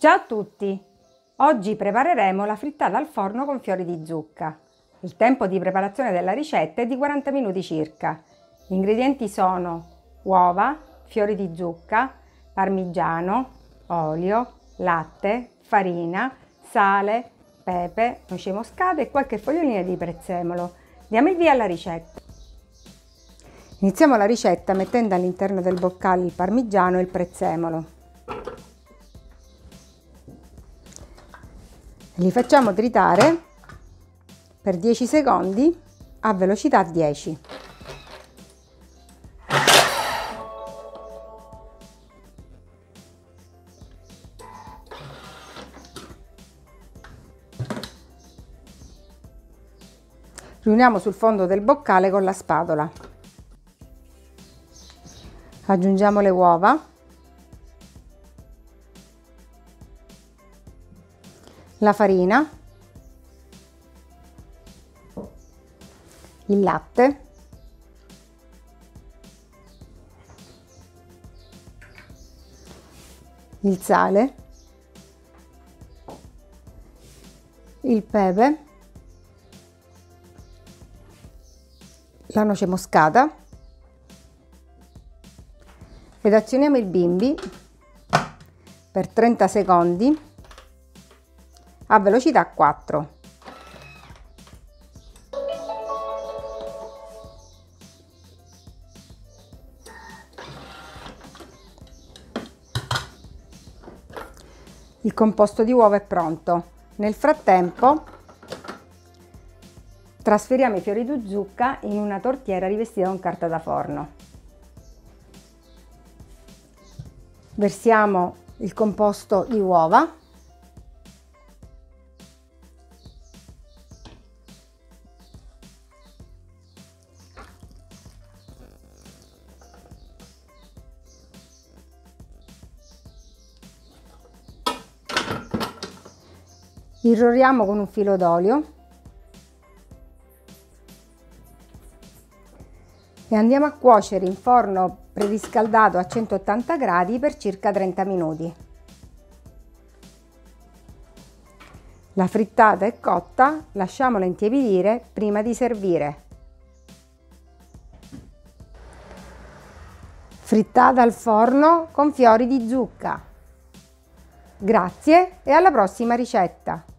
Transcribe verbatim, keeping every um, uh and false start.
Ciao a tutti! Oggi prepareremo la frittata al forno con fiori di zucca. Il tempo di preparazione della ricetta è di quaranta minuti circa. Gli ingredienti sono uova, fiori di zucca, parmigiano, olio, latte, farina, sale, pepe, noce moscate e qualche fogliolina di prezzemolo. Diamo il via alla ricetta. Iniziamo la ricetta mettendo all'interno del boccale il parmigiano e il prezzemolo. Li facciamo tritare per dieci secondi a velocità dieci. Riuniamo sul fondo del boccale con la spatola. Aggiungiamo le uova, la farina, il latte, il sale, il pepe, la noce moscata ed azioniamo il bimbi per trenta secondi a velocità quattro. Il composto di uova è pronto. Nel frattempo trasferiamo i fiori di zucca in una tortiera rivestita con carta da forno. Versiamo il composto di uova. Irroriamo con un filo d'olio e andiamo a cuocere in forno preriscaldato a centottanta gradi per circa trenta minuti. La frittata è cotta, lasciamola intiepidire prima di servire. Frittata al forno con fiori di zucca. Grazie e alla prossima ricetta!